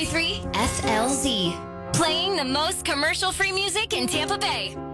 103.3 FLZ. Playing the most commercial-free music in Tampa Bay.